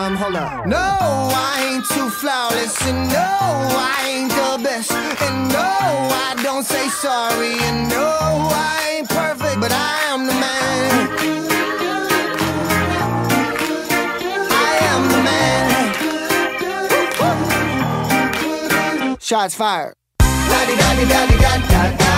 Hold up. No, I ain't too flawless, and no, I ain't the best, and no, I don't say sorry, and no, I ain't perfect, but I am the man. I am the man. Shots fired. Da-di-da-di-da-di-da-da.